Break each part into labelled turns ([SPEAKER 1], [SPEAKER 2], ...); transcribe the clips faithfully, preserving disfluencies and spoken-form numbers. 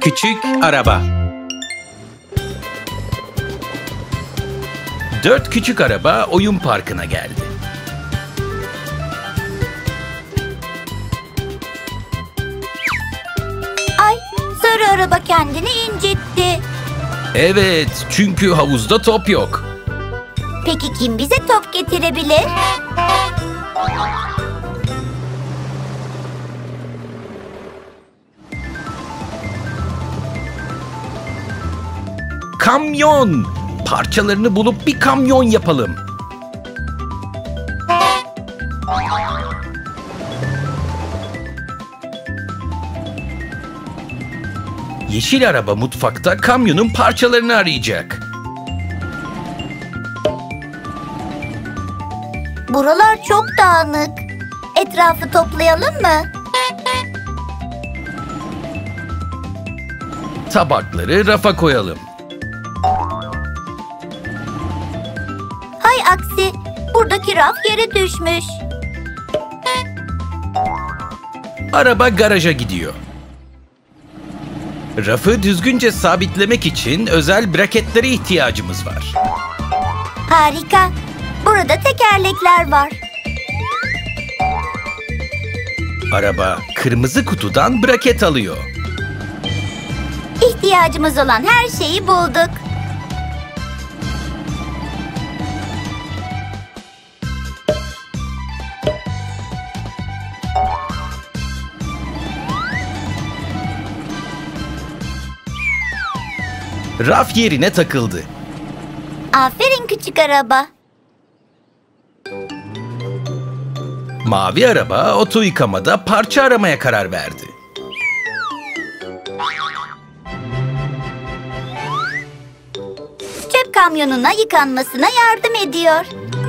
[SPEAKER 1] küçük araba. Dört küçük araba oyun parkına geldi.
[SPEAKER 2] Ay, sarı araba kendini incitti.
[SPEAKER 1] Evet, çünkü havuzda top yok.
[SPEAKER 2] Peki kim bize top getirebilir?
[SPEAKER 1] Kamyon! Parçalarını bulup bir kamyon yapalım. Yeşil araba mutfakta kamyonun parçalarını arayacak.
[SPEAKER 2] Buralar çok dağınık. Etrafı toplayalım mı?
[SPEAKER 1] Tabakları rafa koyalım.
[SPEAKER 2] Hay aksi, buradaki raf yere düşmüş.
[SPEAKER 1] Araba garaja gidiyor. Rafı düzgünce sabitlemek için özel braketlere ihtiyacımız var.
[SPEAKER 2] Harika. Burada tekerlekler var.
[SPEAKER 1] Araba kırmızı kutudan braket alıyor.
[SPEAKER 2] İhtiyacımız olan her şeyi bulduk.
[SPEAKER 1] Raf yerine takıldı.
[SPEAKER 2] Aferin küçük araba.
[SPEAKER 1] Mavi araba oto yıkamada parça aramaya karar verdi.
[SPEAKER 2] Çöp kamyonuna yıkanmasına yardım ediyor.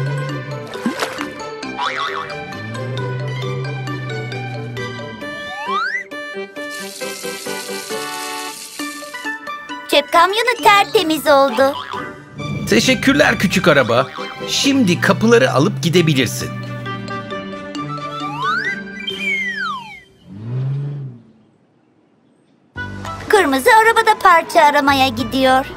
[SPEAKER 2] Çöp kamyonu tertemiz oldu.
[SPEAKER 1] Teşekkürler küçük araba. Şimdi kapıları alıp gidebilirsin.
[SPEAKER 2] Kırmızı araba da parça aramaya gidiyor.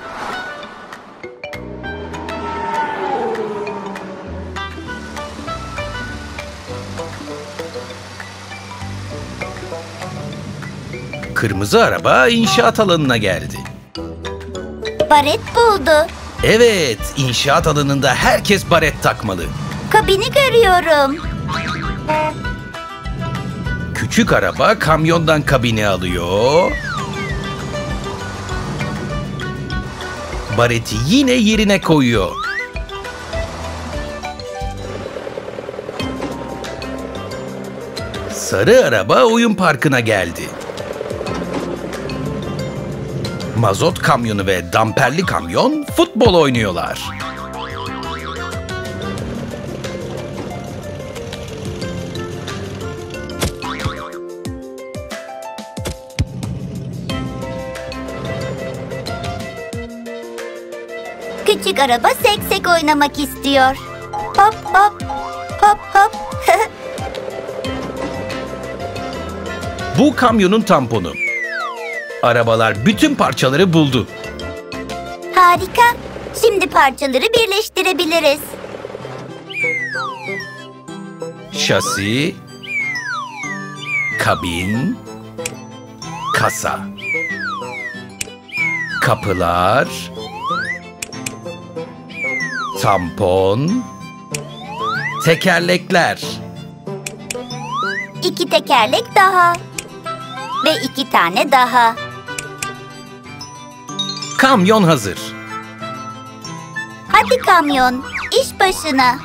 [SPEAKER 1] Kırmızı araba inşaat alanına geldi.
[SPEAKER 2] Baret buldu.
[SPEAKER 1] Evet, inşaat alanında herkes baret takmalı.
[SPEAKER 2] Kabini görüyorum.
[SPEAKER 1] Küçük araba kamyondan kabini alıyor. Bareti yine yerine koyuyor. Sarı araba oyun parkına geldi. Mazot kamyonu ve damperli kamyon futbol oynuyorlar.
[SPEAKER 2] Küçük araba seksek oynamak istiyor. Hop hop, hop hop.
[SPEAKER 1] Bu kamyonun tamponu. Arabalar bütün parçaları buldu.
[SPEAKER 2] Harika. Şimdi parçaları birleştirebiliriz.
[SPEAKER 1] Şasi, kabin, kasa, kapılar, tampon, tekerlekler.
[SPEAKER 2] İki tekerlek daha. Ve iki tane daha.
[SPEAKER 1] Kamyon hazır.
[SPEAKER 2] Hadi kamyon, iş başına.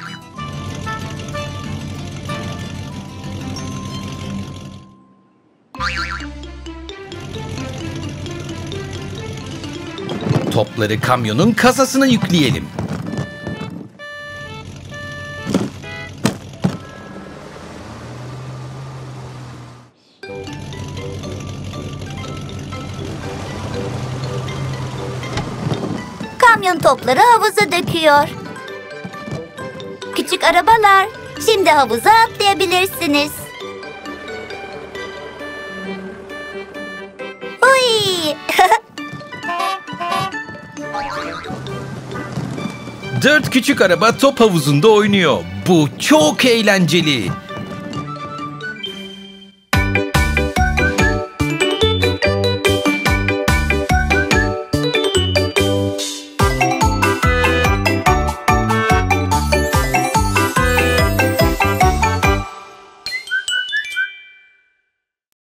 [SPEAKER 1] Topları kamyonun kasasına yükleyelim.
[SPEAKER 2] Kamyon topları havuza döküyor. Küçük arabalar, şimdi havuza atlayabilirsiniz. Huy!
[SPEAKER 1] Dört küçük araba top havuzunda oynuyor. Bu çok eğlenceli.